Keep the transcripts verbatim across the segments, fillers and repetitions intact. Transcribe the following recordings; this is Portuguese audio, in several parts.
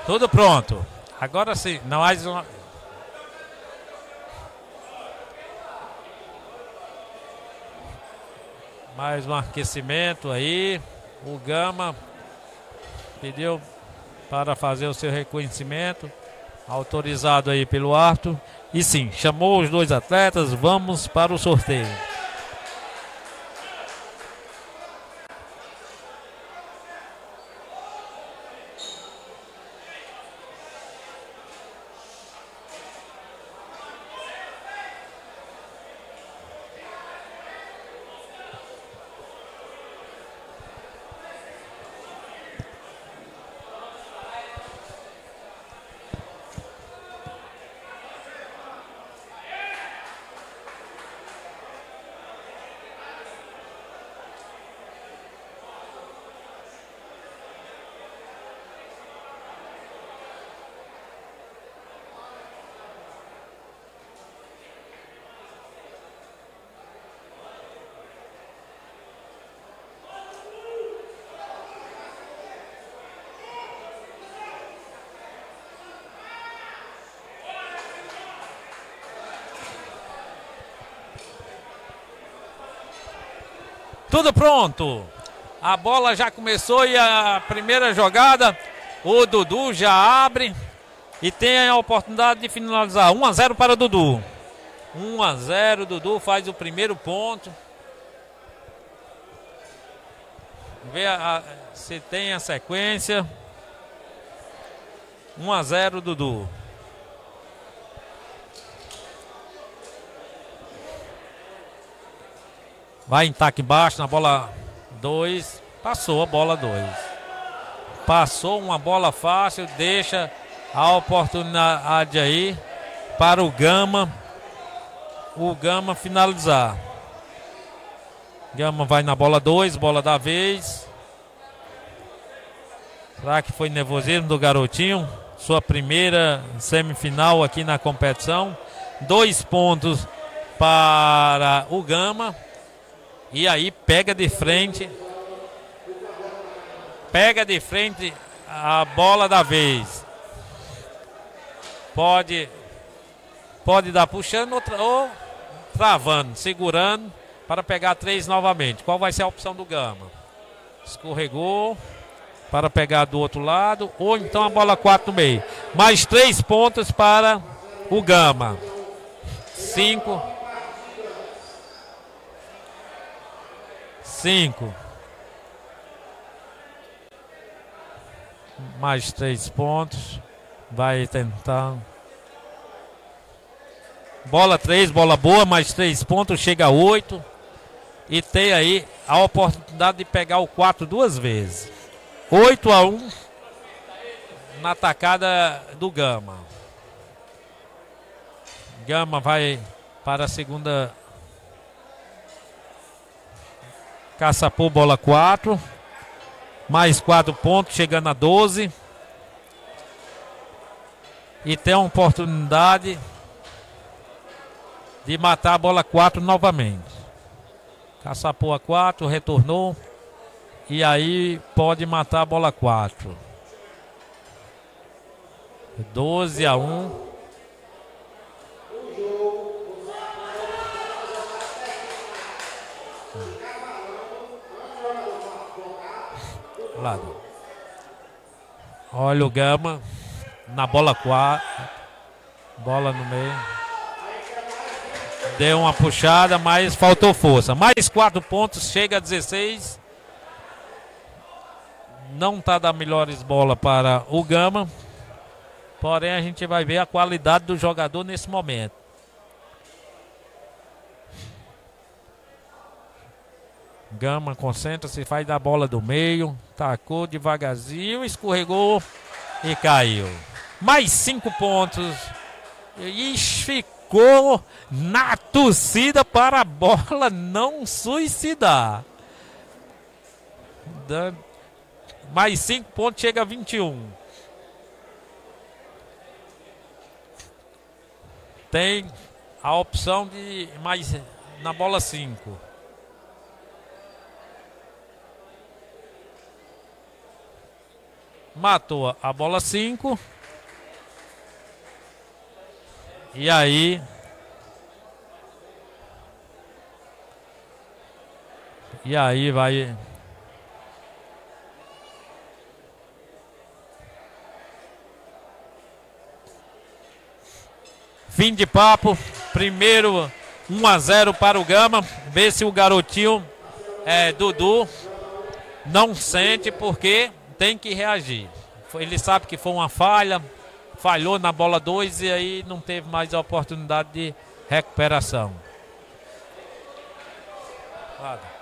Tudo pronto. Agora sim, não mais uma. Mais um aquecimento aí. O Gama pediu para fazer o seu reconhecimento. Autorizado aí pelo árbitro. E sim, chamou os dois atletas. Vamos para o sorteio. Tudo pronto. A bola já começou e a primeira jogada. O Dudu já abre e tem a oportunidade de finalizar. um a zero para o Dudu. um a zero, Dudu faz o primeiro ponto. Vê a, a, se tem a sequência. um a zero, Dudu. Vai em taque baixo na bola dois. Passou a bola dois. Passou uma bola fácil. Deixa a oportunidade aí para o Gama. O Gama finalizar. Gama vai na bola dois. Bola da vez. Será que foi nervosismo do garotinho? Sua primeira semifinal aqui na competição. Dois pontos para o Gama. E aí pega de frente. Pega de frente a bola da vez. Pode Pode dar puxando ou, tra ou travando, segurando para pegar três novamente. Qual vai ser a opção do Gama? Escorregou para pegar do outro lado, ou então a bola quatro no meio. Mais três pontos para o Gama. Cinco. Cinco. Mais três pontos. Vai tentar. Bola três, bola boa, mais três pontos, chega a oito. E tem aí a oportunidade de pegar o quatro duas vezes. oito a um na atacada do Gama. Gama vai para a segunda. Caçapou, bola quatro. Mais quatro pontos, chegando a doze. E tem a oportunidade de matar a bola quatro novamente. Caçapou a quatro, retornou. E aí pode matar a bola quatro. doze a um. Lado. Olha o Gama na bola quatro. Bola no meio. Deu uma puxada, mas faltou força. Mais quatro pontos, chega a dezesseis. Não está dando melhores bolas para o Gama. Porém, a gente vai ver a qualidade do jogador nesse momento. Gama concentra-se, faz da bola do meio. Tacou devagarzinho, escorregou e caiu. Mais cinco pontos. E ficou na torcida para a bola não suicidar. Mais cinco pontos, chega a vinte e um. Tem a opção de mais na bola cinco. Matou a bola cinco. E aí... E aí vai... Fim de papo. Primeiro um a zero para o Gama. Vê se o garotinho é, Dudu não sente, porque tem que reagir. Ele sabe que foi uma falha. Falhou na bola dois e aí não teve mais a oportunidade de recuperação. Claro.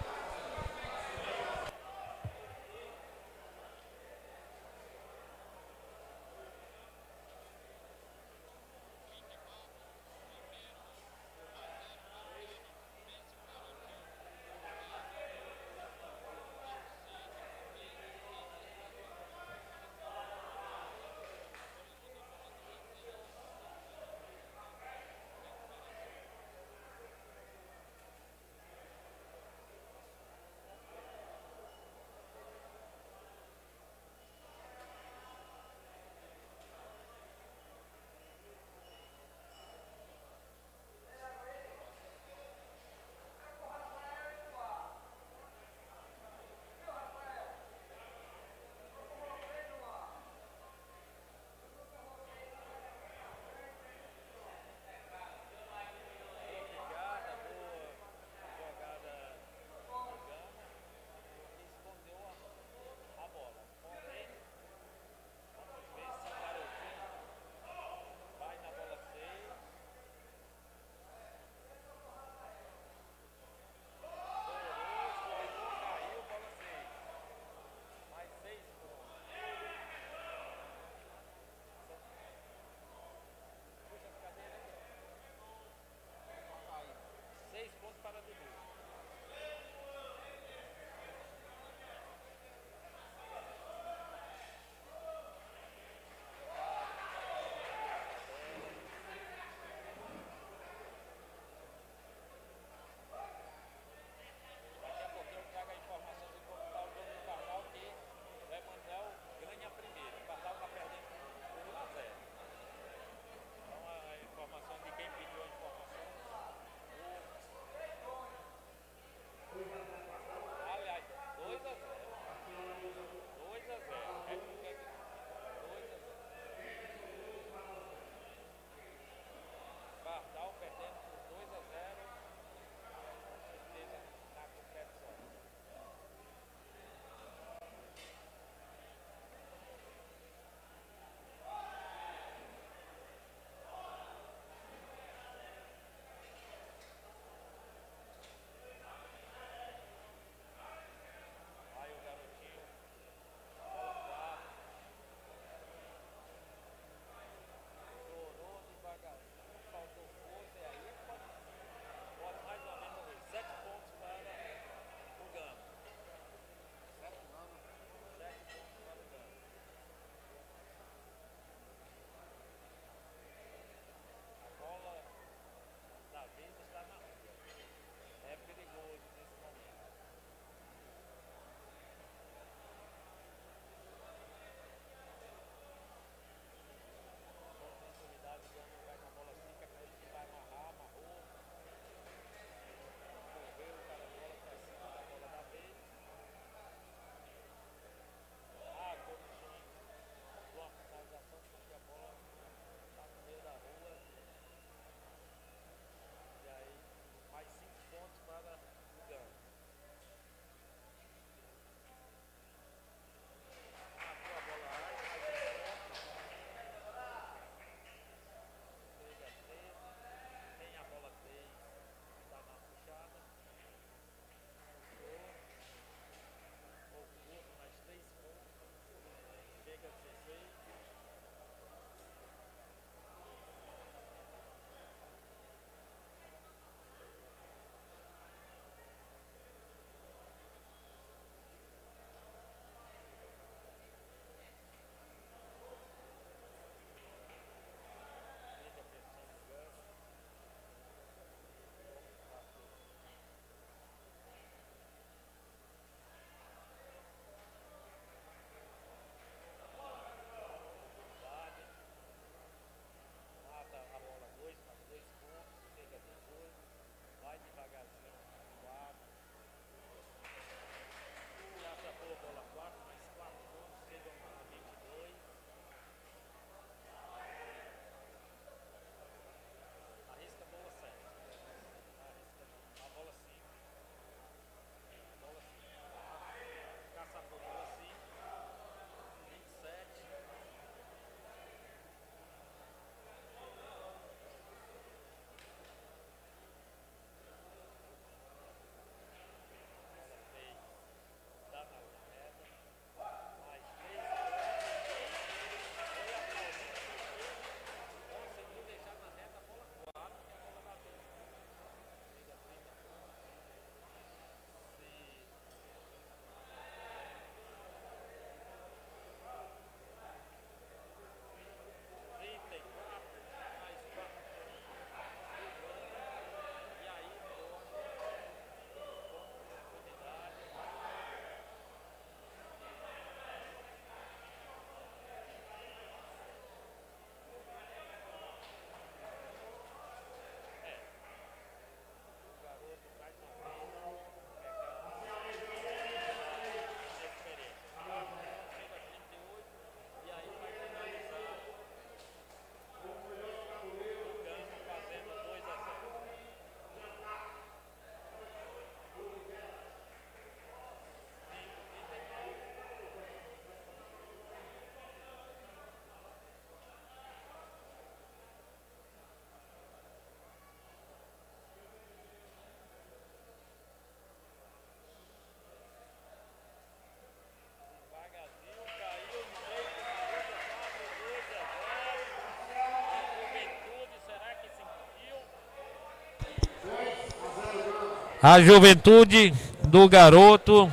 A juventude do garoto.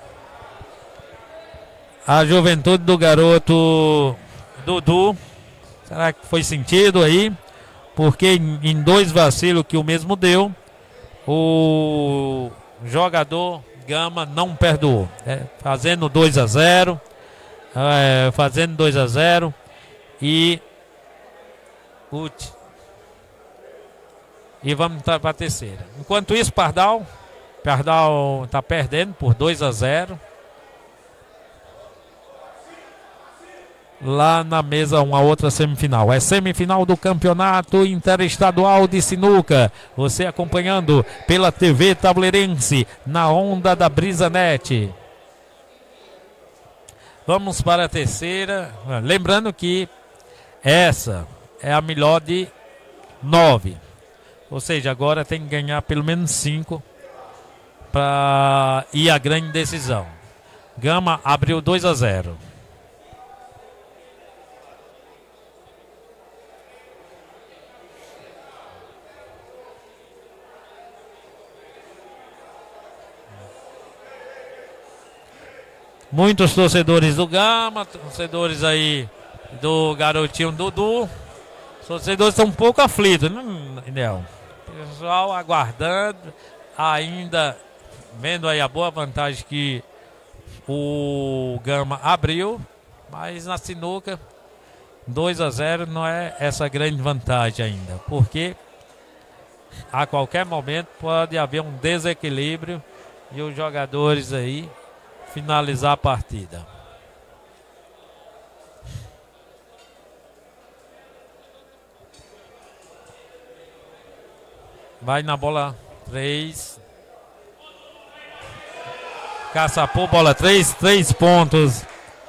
A juventude do garoto Dudu. Será que foi sentido aí? Porque em, em dois vacilos que o mesmo deu, o jogador Gama não perdoou. É, fazendo dois a zero. É, fazendo dois a zero. E o, e vamos para a terceira. Enquanto isso, Pardal. Pardal está perdendo por dois a zero. Lá na mesa, uma outra semifinal. É semifinal do Campeonato Interestadual de Sinuca. Você acompanhando pela T V Tableirense, na onda da BrisaNet. Vamos para a terceira. Lembrando que essa é a melhor de nove. Ou seja, agora tem que ganhar pelo menos cinco para ir à grande decisão. Gama abriu dois a zero. Muitos torcedores do Gama, torcedores aí do garotinho Dudu. Os torcedores estão um pouco aflitos, né? Pessoal aguardando, ainda vendo aí a boa vantagem que o Gama abriu, mas na sinuca dois a zero não é essa grande vantagem ainda, porque a qualquer momento pode haver um desequilíbrio e os jogadores aí finalizar a partida. Vai na bola três. Caçapou, bola três, três pontos.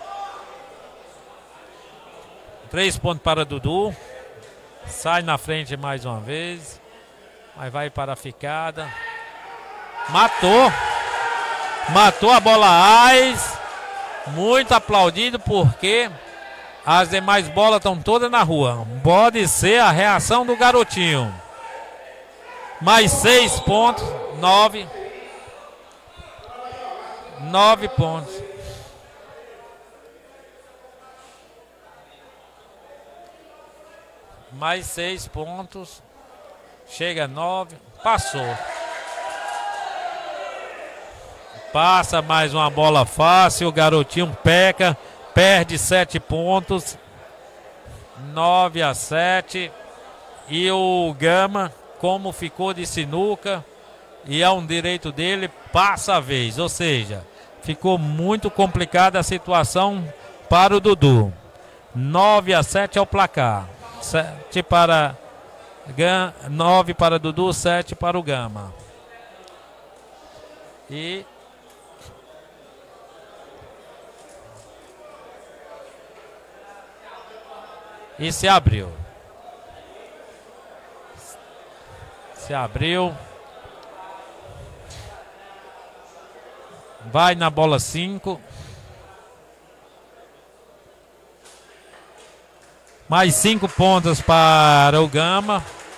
Três pontos para Dudu. Sai na frente mais uma vez. Mas vai para a ficada. Matou. Matou a bola Ais. Muito aplaudido porque as demais bolas estão todas na rua. Pode ser a reação do garotinho. Mais seis pontos. Nove. Nove pontos. Mais seis pontos. Chega a nove. Passou. Passa mais uma bola fácil. O garotinho peca. Perde sete pontos. Nove a sete. E o Gama, como ficou de sinuca, e é um direito dele, passa a vez. Ou seja, ficou muito complicada a situação para o Dudu. nove a sete é o placar. sete para Gama, nove para Dudu, sete para o Gama. E E se abriu. Se abriu. Vai na bola cinco. Mais cinco pontos para o Gama.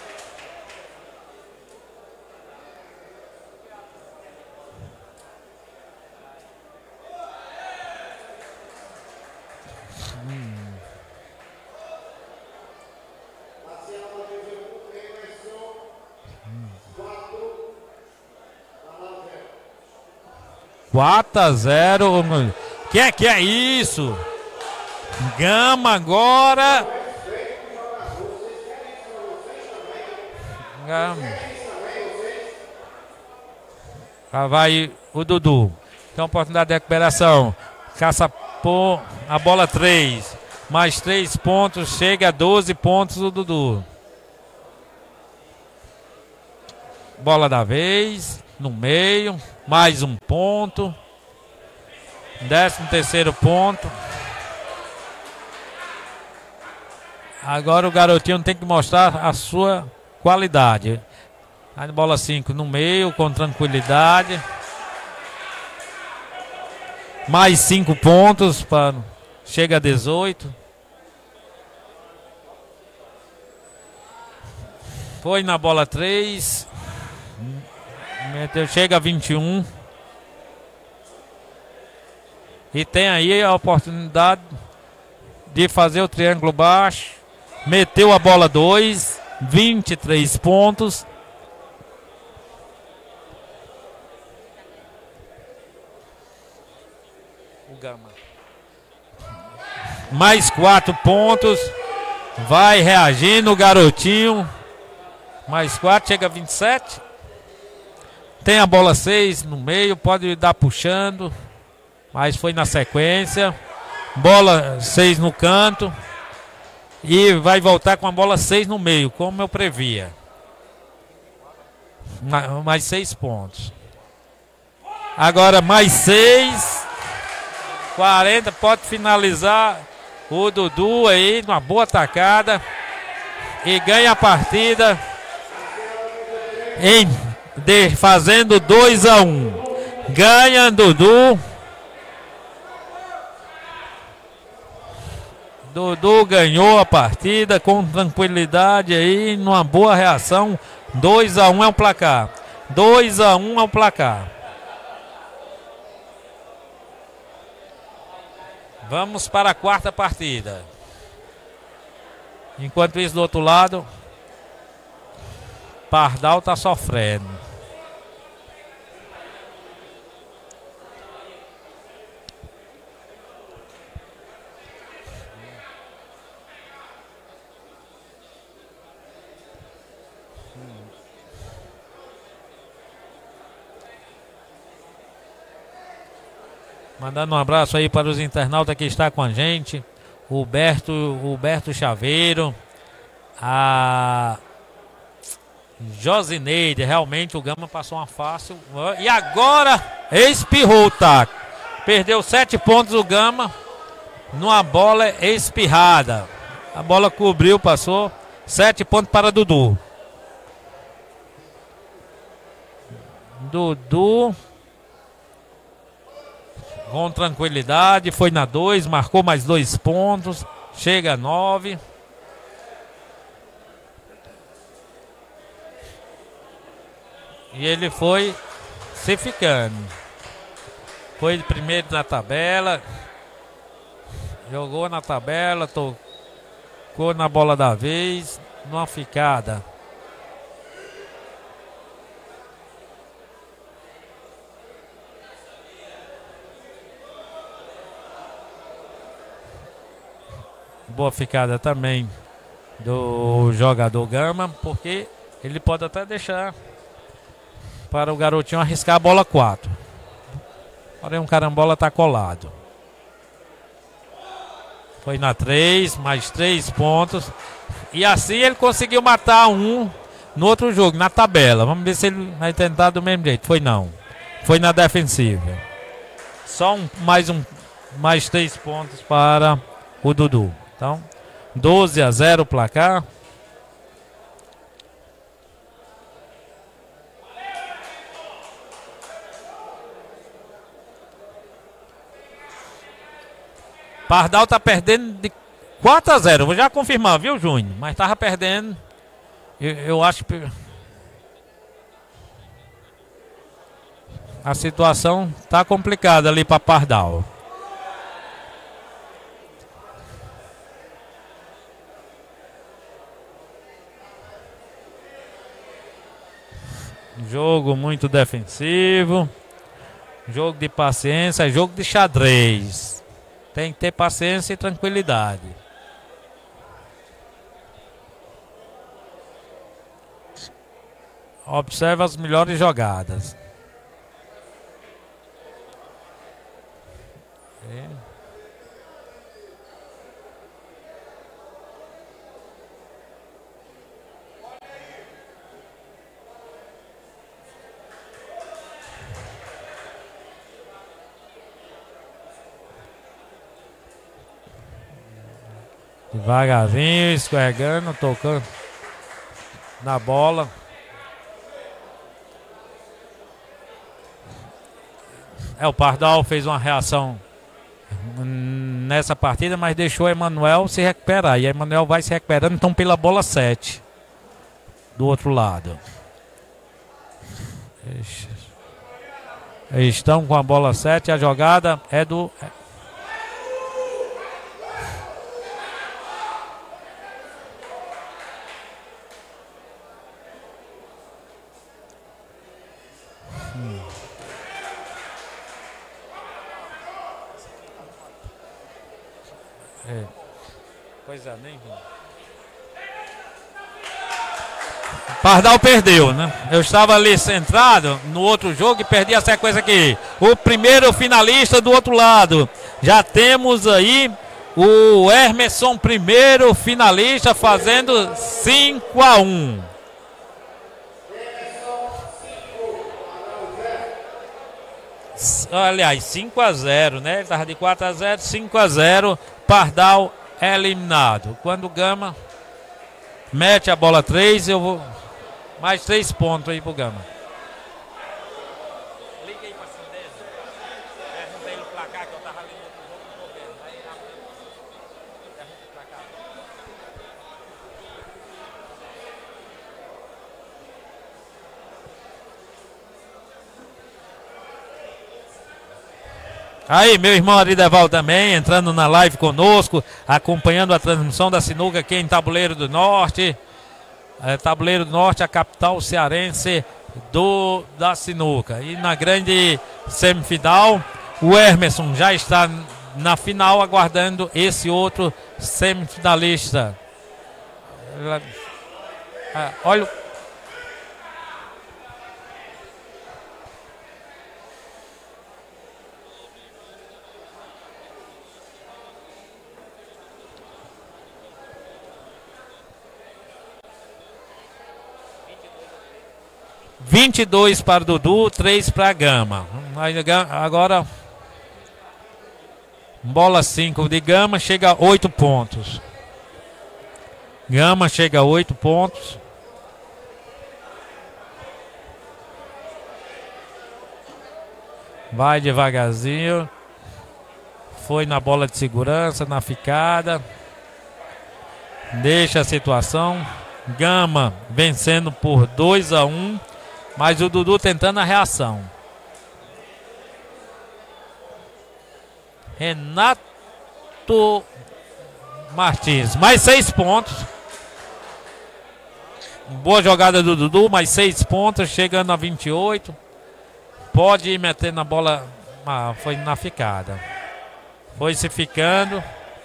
quatro a zero. Que é que é isso? Gama agora. Gama. Lá vai o Dudu. Tem oportunidade de recuperação. Caça por a bola três. Mais três pontos. Chega a doze pontos o Dudu. Bola da vez. No meio. Mais um ponto. Décimo terceiro ponto. Agora o garotinho tem que mostrar a sua qualidade. Aí bola cinco no meio, com tranquilidade. Mais cinco pontos. Para... Chega a dezoito. Foi na bola três. Meteu, chega a vinte e um. E tem aí a oportunidade de fazer o triângulo baixo. Meteu a bola dois. vinte e três pontos. O Gama. Mais quatro pontos. Vai reagindo o garotinho. Mais quatro, chega a vinte e sete. Tem a bola seis no meio, pode dar puxando. Mas foi na sequência. Bola seis no canto. E vai voltar com a bola seis no meio, como eu previa. Mais seis pontos. Agora mais seis. quarenta, pode finalizar o Dudu aí, numa boa tacada. E ganha a partida. Em, de, fazendo dois a um. Ganha Dudu. Dudu ganhou a partida com tranquilidade aí, numa boa reação. dois a um é o placar. dois a um é o placar. Vamos para a quarta partida. Enquanto isso, do outro lado, Pardal está sofrendo. Mandando um abraço aí para os internautas que estão com a gente. O Berto, o Berto Chaveiro. A Josineide. Realmente o Gama passou uma fácil. E agora espirrou o taco. Perdeu sete pontos o Gama. Numa bola espirrada. A bola cobriu, passou. Sete pontos para Dudu. Dudu. Com tranquilidade, foi na dois, marcou mais dois pontos, chega a nove. E ele foi se ficando. Foi primeiro na tabela, jogou na tabela, tocou na bola da vez, numa ficada. Boa ficada também do jogador Gama, porque ele pode até deixar para o garotinho arriscar a bola quatro. Porém, um carambola está colado. Foi na três, mais três pontos. E assim ele conseguiu matar um no outro jogo, na tabela. Vamos ver se ele vai tentar do mesmo jeito. Foi não. Foi na defensiva. Só um, mais, um, mais três pontos para o Dudu. Então, doze a zero o placar. Pardal está perdendo de quatro a zero. Vou já confirmar, viu, Júnior? Mas estava perdendo. Eu, eu acho que a situação está complicada ali para Pardal. Jogo muito defensivo. Jogo de paciência. Jogo de xadrez. Tem que ter paciência e tranquilidade. Observa as melhores jogadas. É. Devagarzinho, escorregando, tocando na bola. É, o Pardal fez uma reação nessa partida, mas deixou o Emanuel se recuperar. E o Emanuel vai se recuperando, então pela bola sete. Do outro lado. Estão com a bola sete. A jogada é do... Hum. É. Pois é, nem... Pardal perdeu, né? Eu estava ali centrado no outro jogo e perdi a sequência aqui. O primeiro finalista do outro lado. Já temos aí o Hermeson, primeiro finalista, fazendo cinco a um. Aliás, cinco a zero, né? Ele estava de quatro a zero, cinco a zero. Pardal eliminado. Quando o Gama mete a bola três, eu vou... Mais três pontos aí pro Gama. Liga aí pra Cindeza. Pergunta aí o placar que eu tava ali no outro jogo, não tô vendo. Aí pergunta o placar. Aí, meu irmão Arideval também, entrando na live conosco, acompanhando a transmissão da sinuca aqui em Tabuleiro do Norte. É, Tabuleiro do Norte, a capital cearense do, da sinuca. E na grande semifinal, o Hermeson já está na final, aguardando esse outro semifinalista. É, olha. vinte e dois para o Dudu, três para a Gama. Agora, bola cinco de Gama, chega a oito pontos. Gama chega a oito pontos. Vai devagarzinho. Foi na bola de segurança, na ficada. Deixa a situação. Gama vencendo por dois a um. Mas o Dudu tentando a reação. Renato Martins, mais seis pontos. Boa jogada do Dudu, mais seis pontos, chegando a vinte e oito. Pode ir metendo a bola. Ah, foi na ficada. Foi se ficando.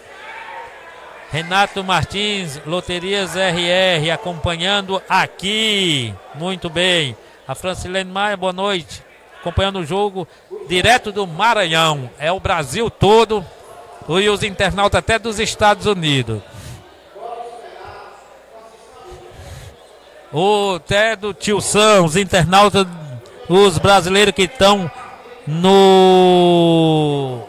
Renato Martins, Loterias R R, acompanhando aqui. Muito bem. A Francilene Maia, boa noite. Acompanhando o jogo direto do Maranhão. É o Brasil todo. E os internautas até dos Estados Unidos. O até do Tio Sam, os internautas, os brasileiros que estão no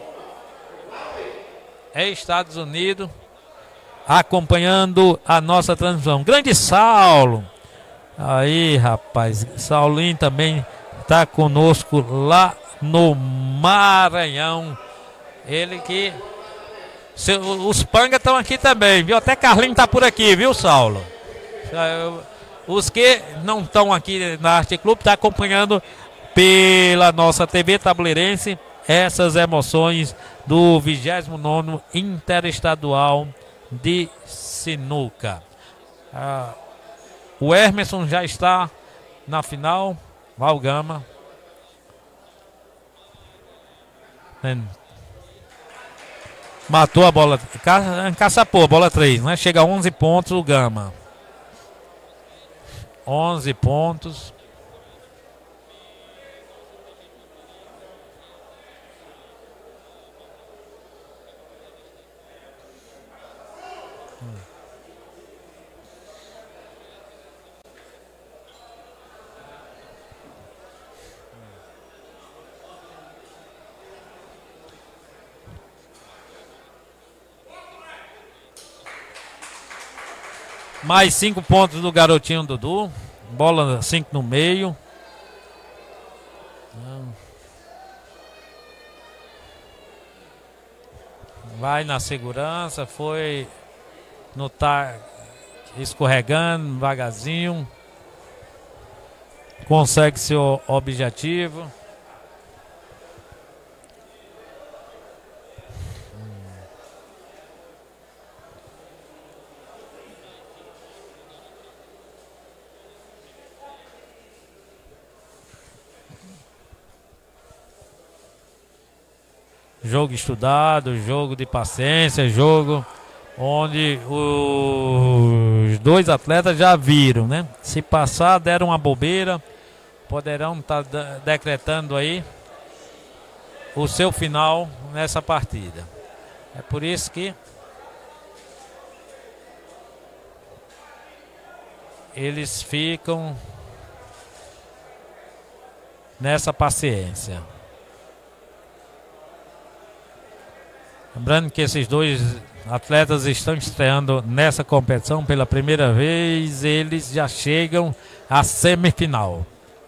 é Estados Unidos, acompanhando a nossa transmissão. Grande Saulo. Aí, rapaz, Saulinho também está conosco lá no Maranhão. Ele que... Os pangas estão aqui também, viu? Até Carlinho tá por aqui, viu, Saulo? Os que não estão aqui na Arte Clube estão acompanhando pela nossa T V Tabuleirense essas emoções do vigésimo nono Interestadual de Sinuca. Ah, o Hermeson já está na final. Vai o Gama. Matou a bola. Encaçapou a bola três, né? Chega a onze pontos o Gama. onze pontos. Mais cinco pontos do garotinho Dudu. Bola cinco no meio. Vai na segurança. Foi no tá escorregando, devagarzinho. consegue seu objetivo. Jogo estudado, jogo de paciência, jogo onde os dois atletas já viram, né? Se passar, deram uma bobeira, poderão estar tá decretando aí o seu final nessa partida. É por isso que eles ficam nessa paciência. Lembrando que esses dois atletas estão estreando nessa competição pela primeira vez, eles já chegam à semifinal.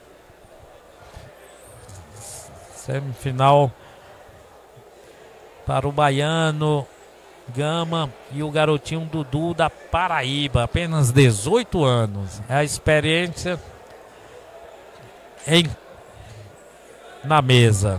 Semifinal para o baiano Gama e o garotinho Dudu da Paraíba, apenas dezoito anos. É a experiência em, na mesa.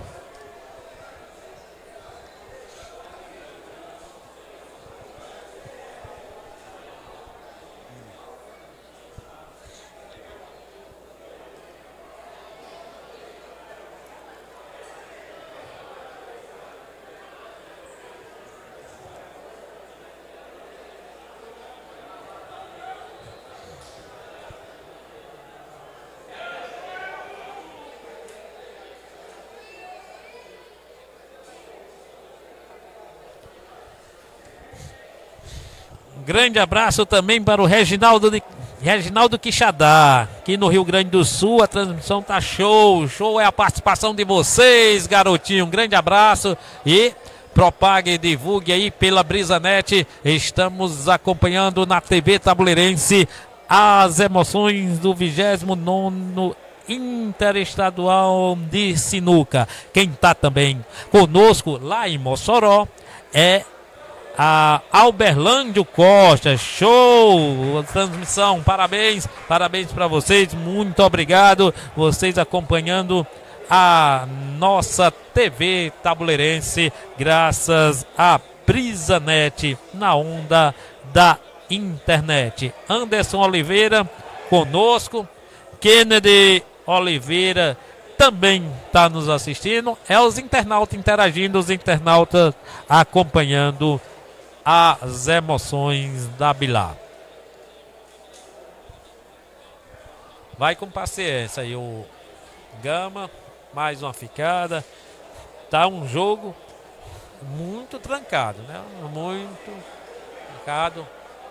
Grande abraço também para o Reginaldo, de, Reginaldo Quixadá, aqui no Rio Grande do Sul. A transmissão tá show, show é a participação de vocês, garotinho. Um grande abraço e propague e divulgue aí pela BrisaNet. Estamos acompanhando na T V Tabuleirense as emoções do vigésimo nono Interestadual de Sinuca. Quem tá também conosco lá em Mossoró é a Alberlândio Costa. Show! Transmissão, parabéns, parabéns para vocês, muito obrigado, vocês acompanhando a nossa T V Tabuleirense, graças a BrisaNet, na onda da internet. Anderson Oliveira conosco, Kennedy Oliveira também está nos assistindo, é os internautas interagindo, os internautas acompanhando as emoções da Bilá. Vai com paciência aí o Gama, mais uma ficada. Tá um jogo muito trancado, né? Muito trancado.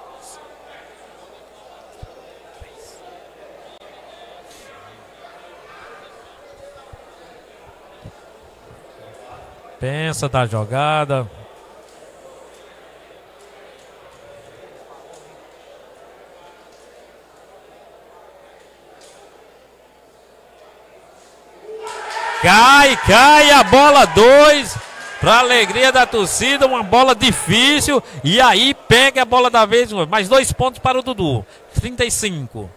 Pensa da jogada. Cai, cai a bola dois, para alegria da torcida, uma bola difícil, e aí pega a bola da vez, mais dois pontos para o Dudu, trinta e cinco.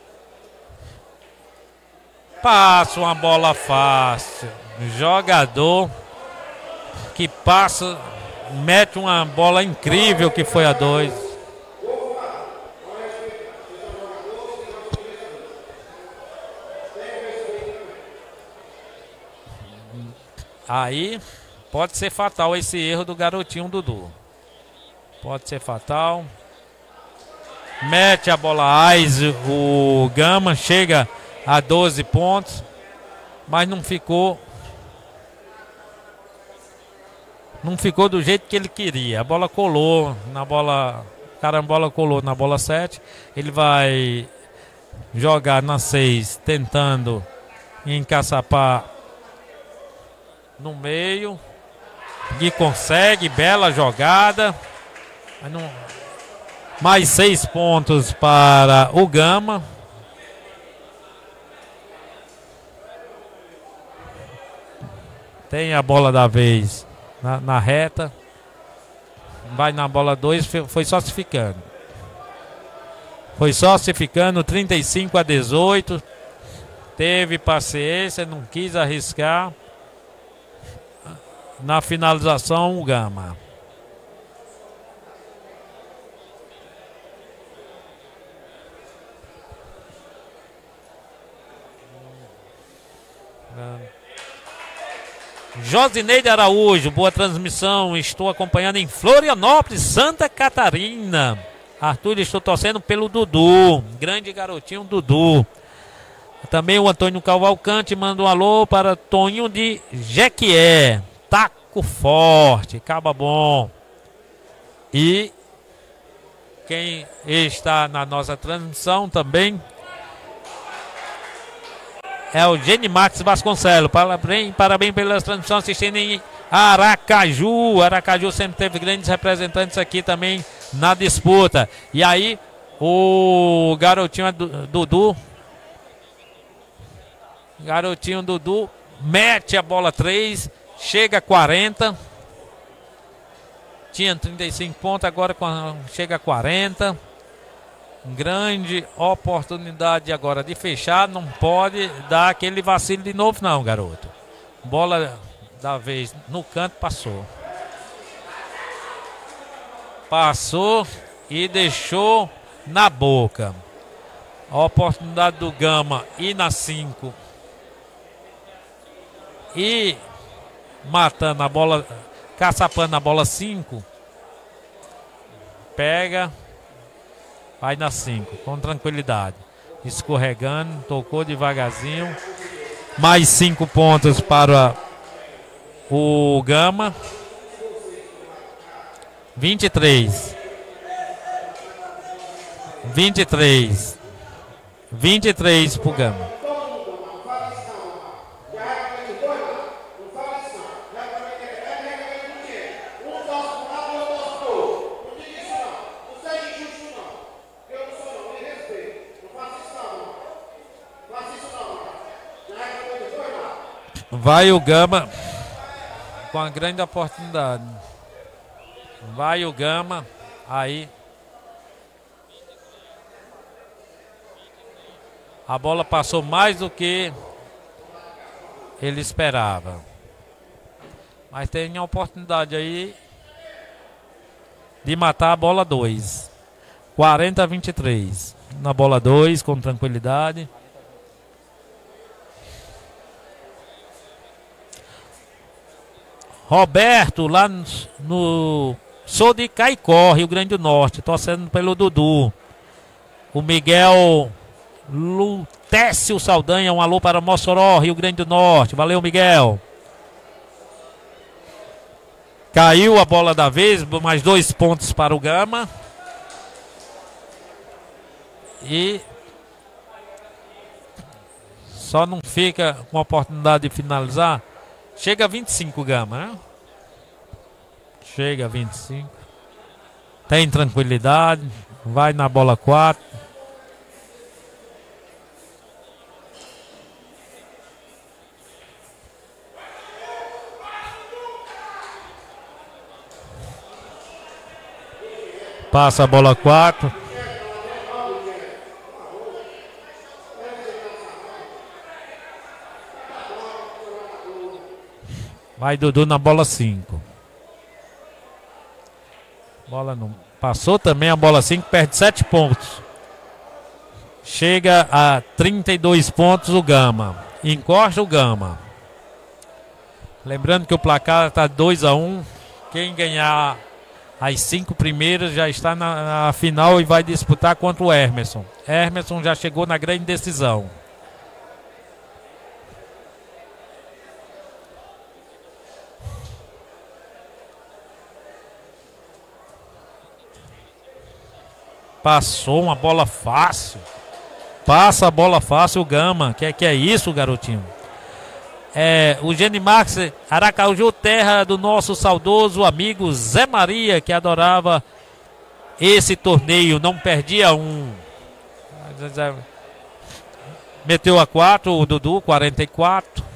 Passa uma bola fácil, jogador que passa, mete uma bola incrível que foi a dois. Aí pode ser fatal esse erro do garotinho Dudu. Pode ser fatal. Mete a bola Ais, o Gama chega a doze pontos, mas não ficou não ficou do jeito que ele queria. A bola colou na bola, carambola colou na bola sete. Ele vai jogar na seis, tentando encaçapar no meio, e consegue, bela jogada. Não... mais seis pontos para o Gama. Tem a bola da vez na, na reta, vai na bola dois, foi só se ficando. Foi só se ficando, trinta e cinco a dezoito. Teve paciência, não quis arriscar. Na finalização, o Gama. Josineide Araújo, boa transmissão. Estou acompanhando em Florianópolis, Santa Catarina. Arthur, estou torcendo pelo Dudu. Grande garotinho Dudu. Também o Antônio Cavalcante manda um alô para Toninho de Jequié. Taco forte, caba bom. E quem está na nossa transmissão também é o Genimax Vasconcelos. Parabéns, parabéns pela transmissão assistindo em Aracaju. Aracaju sempre teve grandes representantes aqui também na disputa. E aí o garotinho Dudu, garotinho Dudu mete a bola três, chega a quarenta. Tinha trinta e cinco pontos, agora chega a quarenta. Grande oportunidade agora de fechar. Não pode dar aquele vacilo de novo não, garoto. Bola da vez no canto, passou. Passou e deixou na boca. A oportunidade do Gama ir na cinco. E matando a bola, caçapando a bola cinco. Pega. Vai na cinco, com tranquilidade. Escorregando, tocou devagarzinho. Mais cinco pontos para o Gama. vinte e três. vinte e três. vinte e três para o Gama. Vai o Gama com a grande oportunidade. Vai o Gama. Aí a bola passou mais do que ele esperava. Mas tem a oportunidade aí de matar a bola dois. quarenta a vinte e três. Na bola dois, com tranquilidade. Roberto, lá no, no... Sou de Caicó, Rio Grande do Norte, torcendo pelo Dudu. O Miguel Lutécio Saldanha, um alô para Mossoró, Rio Grande do Norte. Valeu, Miguel. Caiu a bola da vez, mais dois pontos para o Gama. E só não fica com a oportunidade de finalizar. Chega a vinte e cinco, Gama, né? Chega a vinte e cinco. Tem tranquilidade. Vai na bola quatro. Passa a bola quatro. Vai Dudu na bola cinco. Bola não passou também a bola cinco, perde sete pontos. Chega a trinta e dois pontos o Gama. Encosta o Gama. Lembrando que o placar está dois a um. Quem ganhar as cinco primeiras já está na, na final e vai disputar contra o Hermerson. Hermerson já chegou na grande decisão. Passou uma bola fácil. Passa a bola fácil o Gama. Que, que é isso, garotinho? É, o Genimax Aracaju, terra do nosso saudoso amigo Zé Maria, que adorava esse torneio. Não perdia um. Meteu a quatro o Dudu, quarenta e quatro.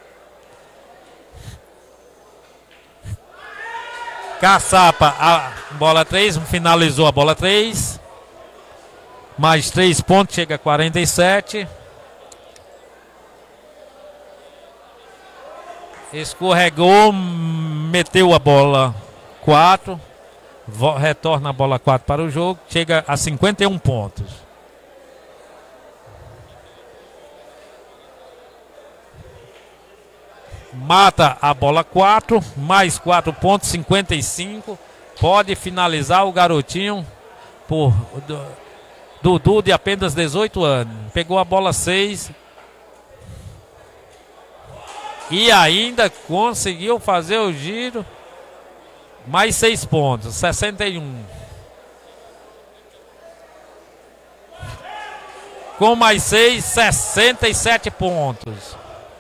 Caçapa, a bola três. Finalizou a bola três. Mais três pontos, chega a quarenta e sete. Escorregou, meteu a bola quatro. Retorna a bola quatro para o jogo. Chega a cinquenta e um pontos. Mata a bola quatro. Mais quatro pontos, cinquenta e cinco. Pode finalizar o garotinho por Dudu de apenas dezoito anos. Pegou a bola seis. E ainda conseguiu fazer o giro. Mais seis pontos, sessenta e um. Com mais seis, sessenta e sete pontos.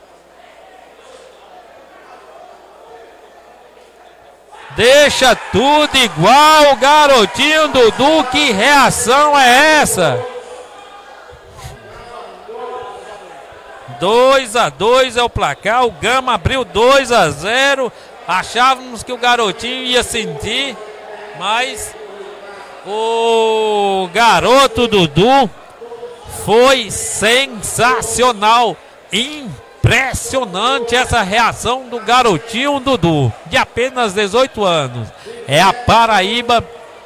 Deixa tudo igual, garotinho Dudu. Que reação é essa? dois a dois é o placar. O Gama abriu dois a zero. Achávamos que o garotinho ia sentir, mas o garoto Dudu foi sensacional. Impressionante essa reação do garotinho Dudu, de apenas dezoito anos. É a Paraíba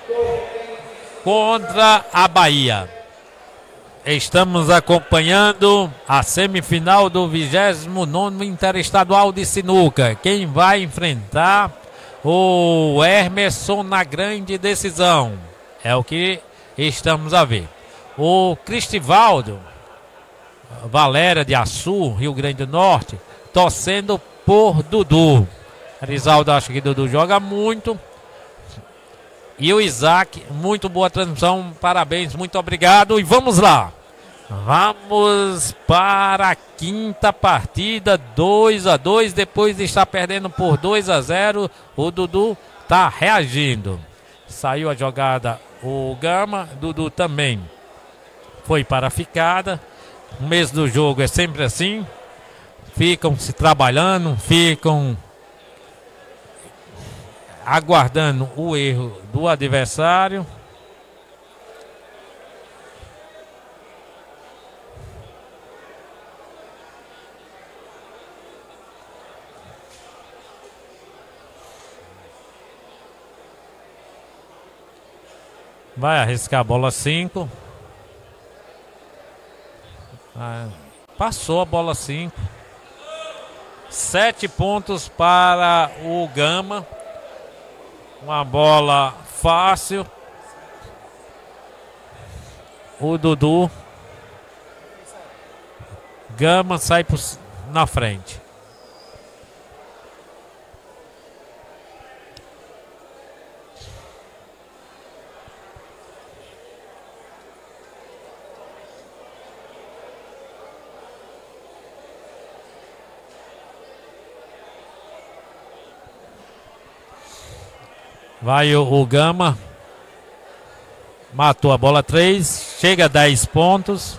contra a Bahia. Estamos acompanhando a semifinal do vigésimo nono Interestadual de Sinuca. Quem vai enfrentar o Hermeson na grande decisão? É o que estamos a ver. O Cristivaldo Valéria de Açu, Rio Grande do Norte, torcendo por Dudu. Arisaldo acha que Dudu joga muito. E o Isaac, muito boa transmissão, parabéns, muito obrigado. E vamos lá, vamos para a quinta partida, dois a dois, depois de estar perdendo por dois a zero, o Dudu está reagindo. Saiu a jogada o Gama, Dudu também foi para a ficada. O mês do jogo é sempre assim, ficam se trabalhando, ficam aguardando o erro do adversário. Vai arriscar a bola cinco. Ah, passou a bola cinco. Sete pontos para o Gama. Uma bola fácil. O Dudu. Gama sai por, na frente. Vai o, o Gama. Matou a bola três. Chega a dez pontos.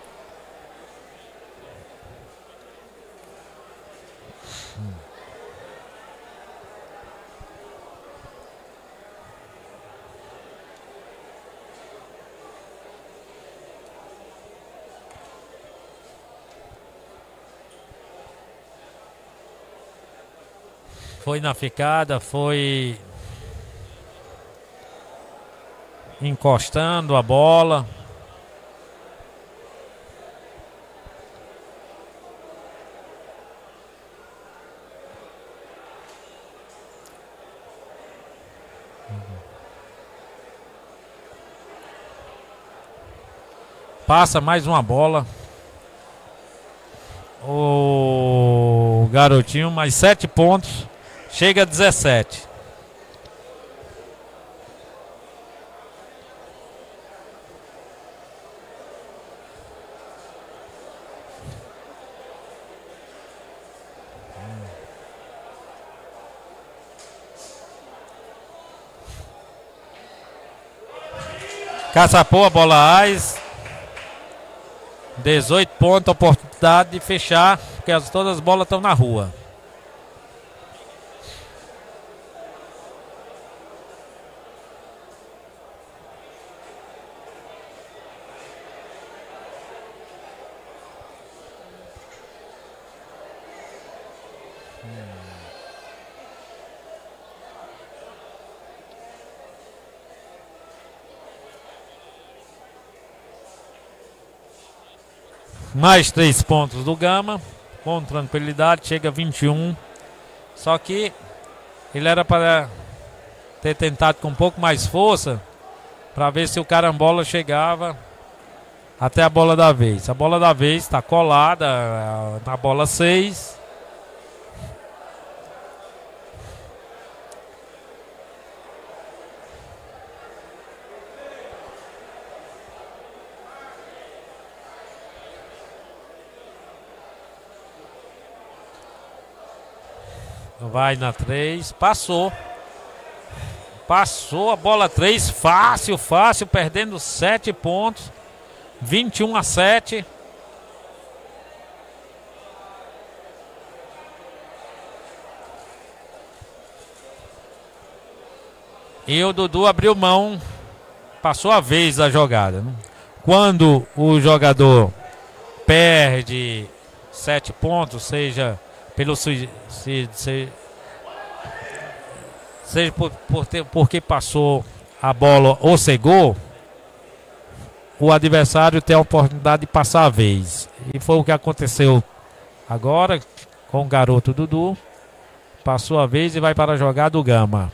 Foi na ficada, foi encostando a bola. Passa mais uma bola. O garotinho, mais sete pontos. Chega a dezessete. Caçapou a bola Ais. dezoito pontos, oportunidade de fechar, porque as, todas as bolas estão na rua. Hum. Mais três pontos do Gama. Com tranquilidade, chega a vinte e um. Só que ele era para ter tentado com um pouco mais força, para ver se o carambola chegava até a bola da vez. A bola da vez está colada na bola seis. Vai na três, passou. Passou a bola três, fácil, fácil, perdendo sete pontos. vinte e um a sete. E o Dudu abriu mão, passou a vez da jogada, né? Quando o jogador perde sete pontos, seja pelo se, se, se, seja por, por ter, porque passou a bola ou cegou, o adversário tem a oportunidade de passar a vez. E foi o que aconteceu agora com o garoto Dudu. Passou a vez e vai para a jogada do Gama.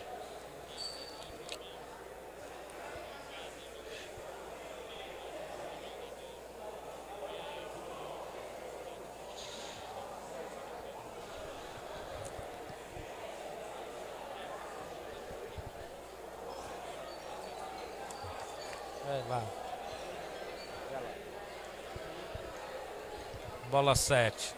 Bola sete.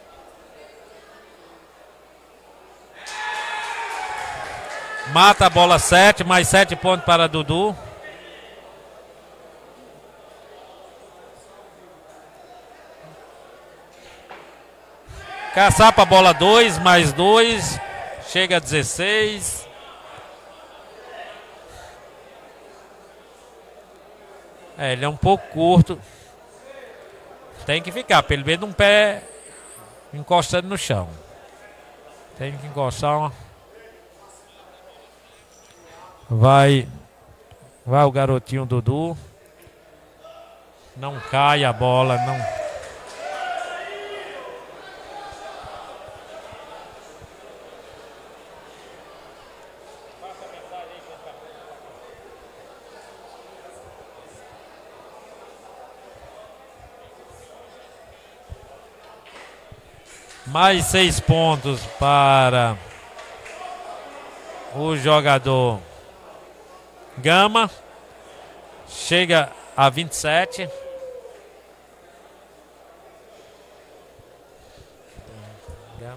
Mata a bola sete, mais sete pontos para Dudu. Caçapa a bola dois, mais dois. Chega a dezesseis. É, ele é um pouco curto. Tem que ficar, pelo menos um pé encostando no chão. Tem que encostar uma... Vai, vai o garotinho Dudu. Não cai a bola, não. Mais seis pontos para o jogador Gama. Chega a vinte e sete. Gama.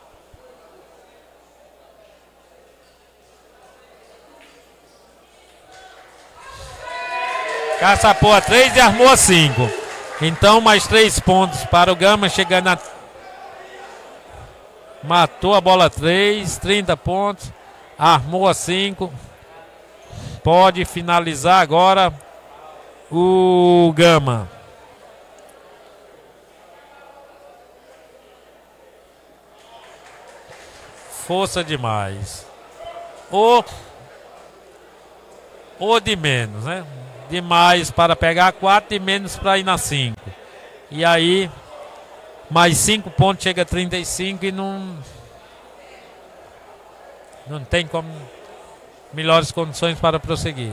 Caçapou a três e armou a cinco. Então mais três pontos para o Gama, chegando a... Matou a bola três, trinta pontos. Armou a cinco. Pode finalizar agora o Gama. Força demais. Ou, ou de menos, né? Demais para pegar quatro e menos para ir na cinco. E aí, mais cinco pontos, chega a trinta e cinco e não... Não tem como... melhores condições para prosseguir.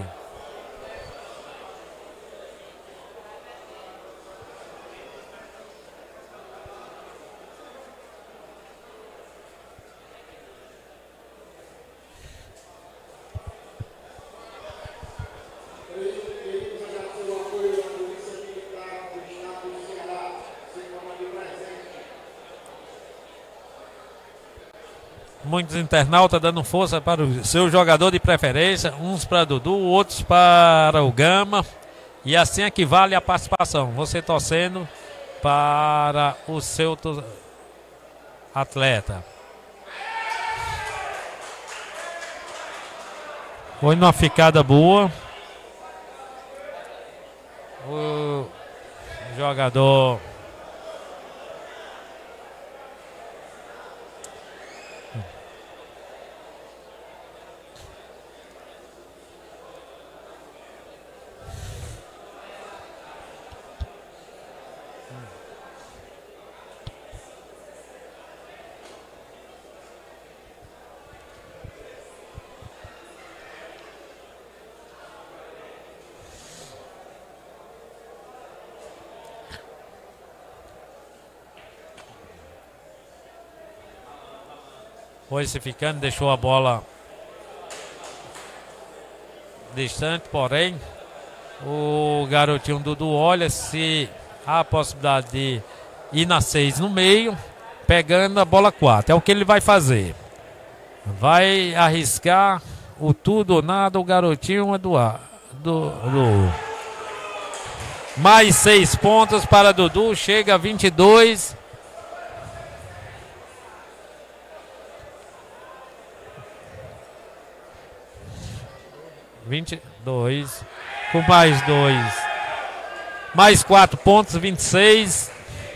Muitos internautas dando força para o seu jogador de preferência, uns para Dudu, outros para o Gama, e assim equivale a participação, você torcendo para o seu atleta. Foi numa ficada boa. O jogador Foi se ficando, deixou a bola distante, porém o garotinho Dudu olha se há a possibilidade de ir na seis no meio, pegando a bola quatro. É o que ele vai fazer. Vai arriscar o tudo ou nada, o garotinho Eduardo. Do, do. Mais seis pontos para Dudu, chega a vinte e dois. vinte e dois. Com mais dois. Mais quatro pontos, vinte e seis.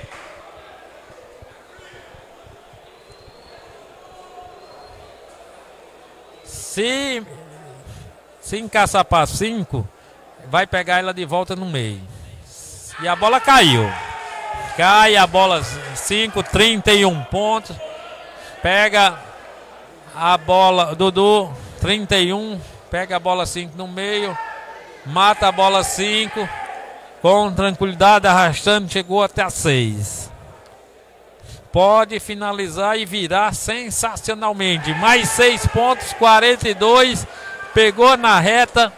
Se, se encaçapar cinco, vai pegar ela de volta no meio. E a bola caiu. Cai a bola cinco, trinta e um pontos. Pega a bola, Dudu, trinta e um. Pega a bola cinco no meio. Mata a bola cinco. Com tranquilidade, arrastando, chegou até a seis. Pode finalizar e virar sensacionalmente. Mais seis pontos, quarenta e dois. Pegou na reta.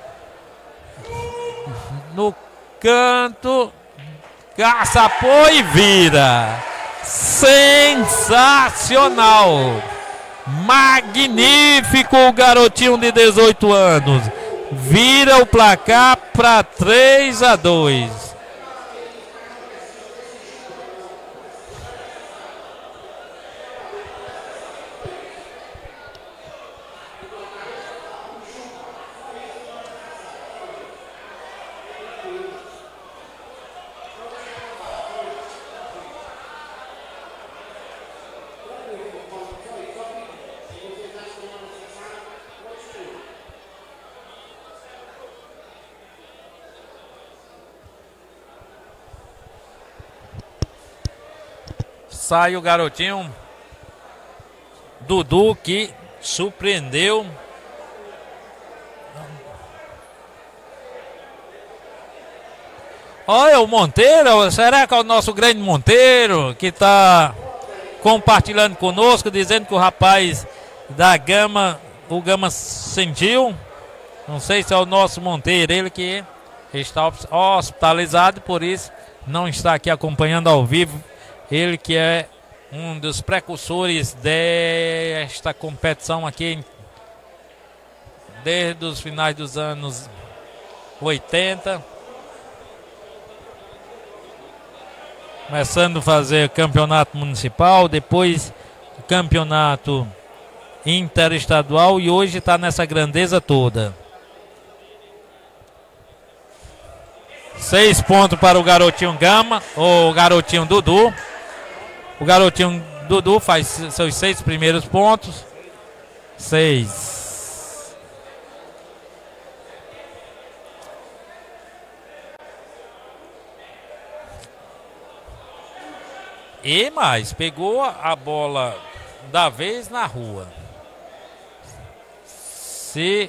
No canto. Caçapou e vira. Sensacional. Magnífico o garotinho de dezoito anos. Vira o placar para três a dois. Sai o garotinho Dudu, que surpreendeu. Olha o Monteiro, será que é o nosso grande Monteiro que está compartilhando conosco, dizendo que o rapaz da Gama, o Gama sentiu. Não sei se é o nosso Monteiro, ele que está hospitalizado, por isso não está aqui acompanhando ao vivo. Ele que é um dos precursores desta competição aqui desde os finais dos anos oitenta. Começando a fazer campeonato municipal, depois campeonato interestadual e hoje está nessa grandeza toda. Seis pontos para o garotinho Gama, ou garotinho Dudu. O garotinho Dudu faz seus seis primeiros pontos. Seis. E mais, pegou a bola da vez na rua. Se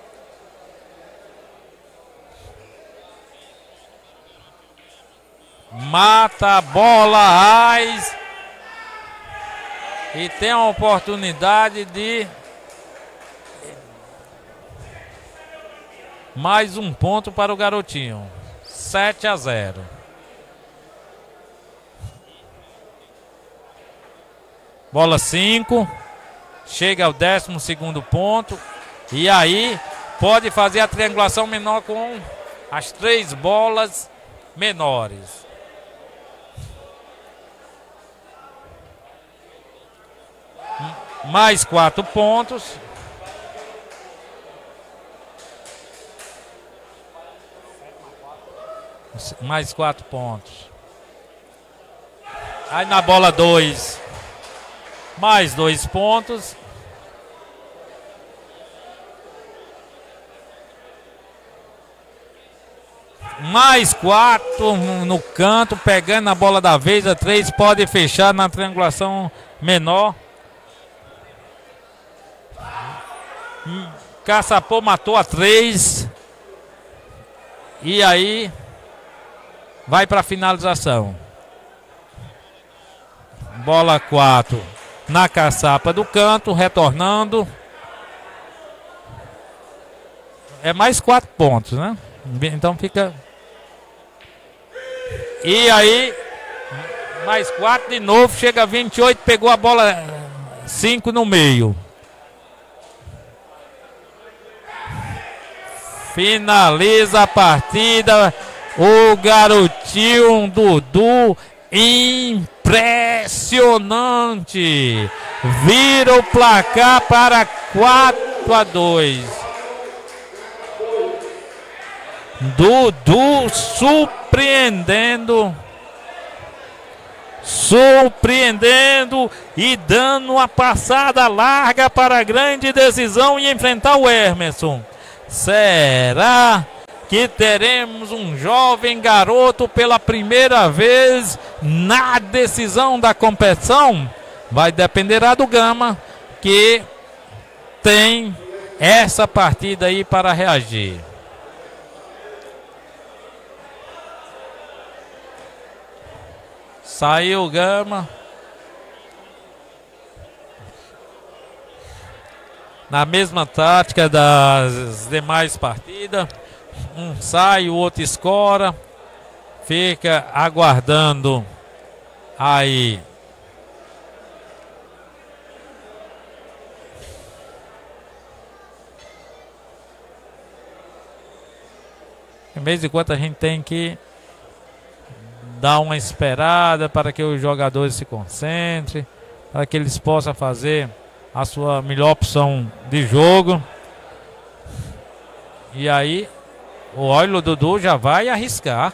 mata a bola, Ais. E tem a oportunidade de mais um ponto para o garotinho. sete a zero. Bola cinco. Chega ao décimo segundo ponto. E aí pode fazer a triangulação menor com as três bolas menores. Mais quatro pontos. Mais quatro pontos. Aí na bola dois. Mais dois pontos. Mais quatro no canto. Pegando a bola da vez. A três pode fechar na triangulação menor. Caçapou, matou a três. E aí vai para finalização. Bola quatro. na caçapa do canto, retornando. É mais quatro pontos, né? Então fica... E aí, mais quatro de novo, chega a vinte e oito, pegou a bola cinco no meio. Finaliza a partida o garotinho Dudu, impressionante. Vira o placar para quatro a dois. Dudu surpreendendo, surpreendendo e dando uma passada larga para a grande decisão e enfrentar o Emerson. Será que teremos um jovem garoto pela primeira vez na decisão da competição? Vai dependerá do Gama, que tem essa partida aí para reagir. Saiu o Gama. Na mesma tática das demais partidas. Um sai, o outro escora. Fica aguardando aí. De vez em quando a gente tem que dar uma esperada para que os jogadores se concentrem, para que eles possam fazer a sua melhor opção de jogo. E aí, o olho do Dudu já vai arriscar.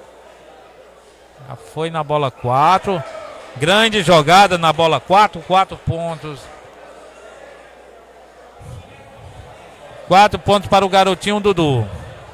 Já foi na bola quatro. Grande jogada na bola quatro, quatro pontos. Quatro pontos para o garotinho Dudu.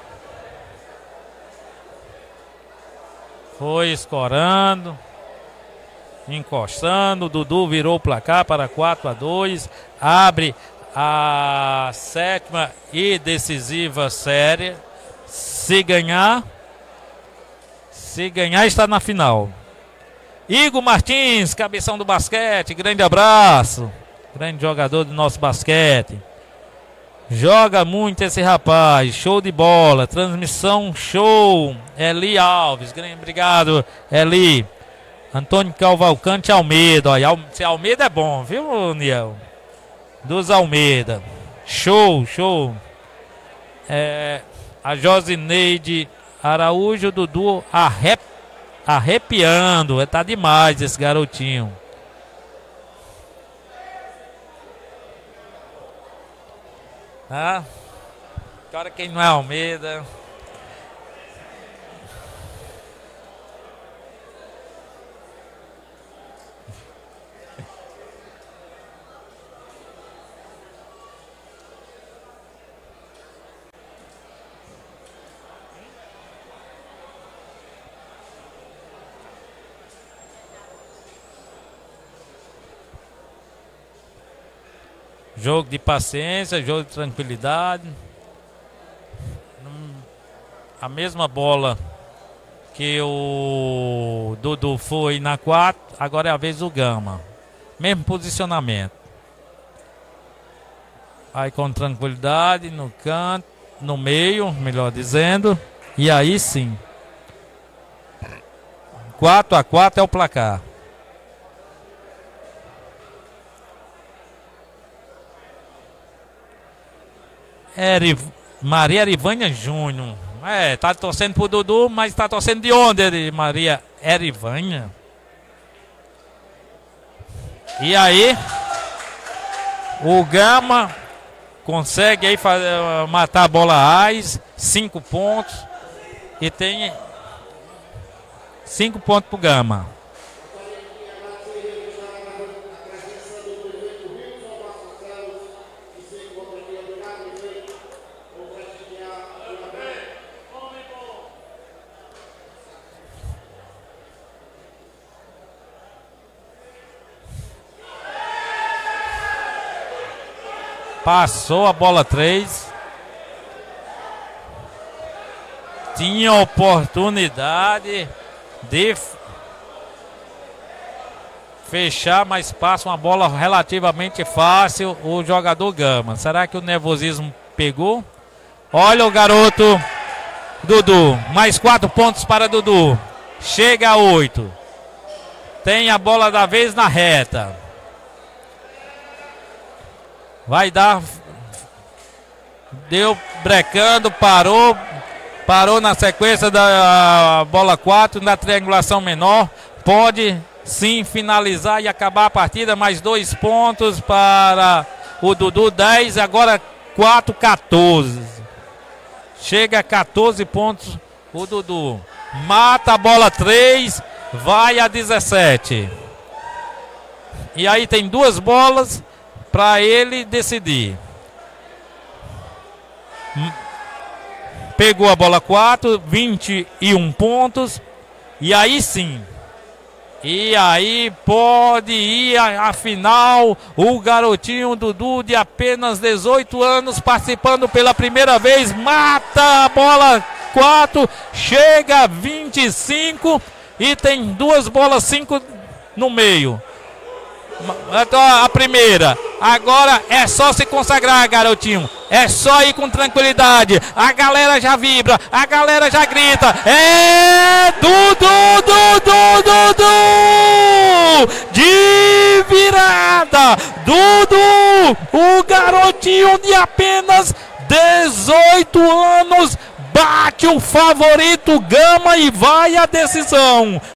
Foi escorando, encostando. Dudu virou o placar para quatro a dois. Abre a sétima e decisiva série. Se ganhar, se ganhar está na final. Igor Martins, cabeção do basquete, grande abraço. Grande jogador do nosso basquete. Joga muito esse rapaz, show de bola, transmissão show. Eli Alves, grande, obrigado Eli. Antônio Cavalcante Almeida, olha, esse Almeida é bom, viu, Niel? Dos Almeida, show, show. É, a Josineide Araújo, Dudu arrep, arrepiando, tá demais esse garotinho. Ah, agora quem não é Almeida. Jogo de paciência, jogo de tranquilidade. A mesma bola que o Dudu foi na quatro, agora é a vez do Gama. Mesmo posicionamento. Aí com tranquilidade, no canto, no meio, melhor dizendo. E aí sim. quatro a quatro é o placar. Eri, Maria Erivânia Júnior. É, tá torcendo pro Dudu, mas tá torcendo de onde, Maria Erivânia? E aí, o Gama consegue aí fazer, matar a bola Ais, cinco pontos. E tem cinco pontos pro Gama. Passou a bola três. Tinha oportunidade de fechar, mas passa uma bola relativamente fácil o jogador Gama. Será que o nervosismo pegou? Olha o garoto Dudu. Mais quatro pontos para Dudu. Chega a oito. Tem a bola da vez na reta. Vai dar. Deu brecando, parou. Parou na sequência da bola quatro, na triangulação menor. Pode sim finalizar e acabar a partida. Mais dois pontos para o Dudu. dez, agora quatro, quatorze. Chega a quatorze pontos o Dudu. Mata a bola três. Vai a dezessete. E aí tem duas bolas para ele decidir. Pegou a bola quatro, vinte e um pontos. E aí sim. E aí pode ir à final o garotinho Dudu de apenas dezoito anos participando pela primeira vez. Mata a bola quatro, chega a vinte e cinco e tem duas bolas cinco no meio. A primeira, agora é só se consagrar, garotinho. É só ir com tranquilidade. A galera já vibra, a galera já grita. É Dudu, Dudu, Dudu! De virada! Dudu, o garotinho de apenas dezoito anos, bate o favorito Gama e vai à decisão.